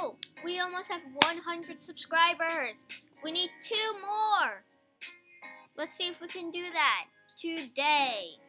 Oh, we almost have 100 subscribers. We need 2 more. Let's see if we can do that today.